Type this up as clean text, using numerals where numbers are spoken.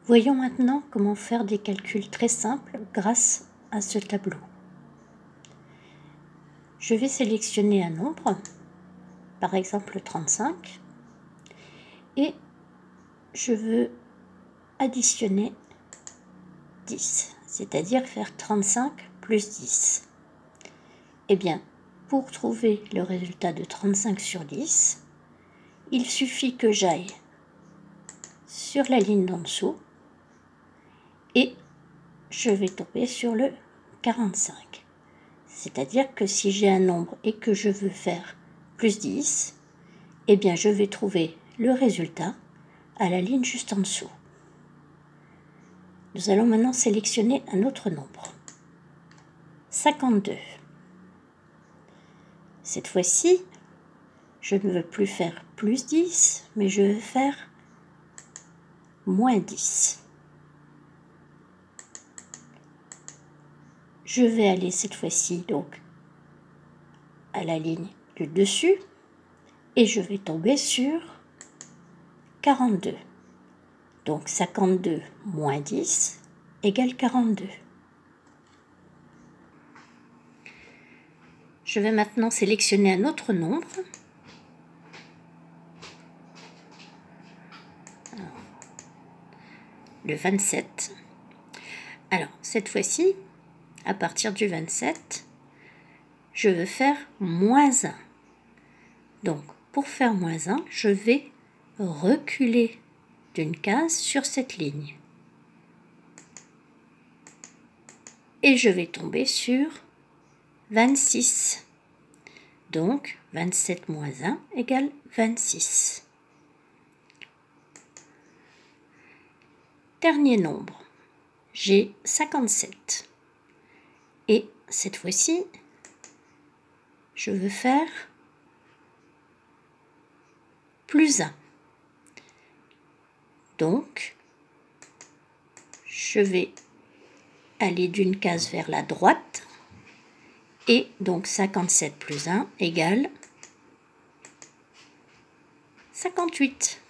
Voyons maintenant comment faire des calculs très simples grâce à ce tableau. Je vais sélectionner un nombre, par exemple 35, et je veux additionner 10, c'est-à-dire faire 35 plus 10. Eh bien, pour trouver le résultat de 35 sur 10, il suffit que j'aille sur la ligne d'en dessous et je vais tomber sur le 45. C'est-à-dire que si j'ai un nombre et que je veux faire plus 10, eh bien je vais trouver le résultat à la ligne juste en dessous. Nous allons maintenant sélectionner un autre nombre. 52. Cette fois-ci, je ne veux plus faire plus 10, mais je veux faire moins 10. Je vais aller cette fois-ci donc à la ligne du dessus et je vais tomber sur 42. Donc 52 moins 10 égale 42. Je vais maintenant sélectionner un autre nombre. Le 27. Alors, cette fois-ci, à partir du 27, je veux faire moins 1. Donc, pour faire moins 1, je vais reculer d'une case sur cette ligne. Et je vais tomber sur 26. Donc, 27 moins 1 égale 26. Dernier nombre, j'ai 57. Et cette fois-ci, je veux faire plus 1. Donc, je vais aller d'une case vers la droite. Et donc 57 plus 1 égale 58.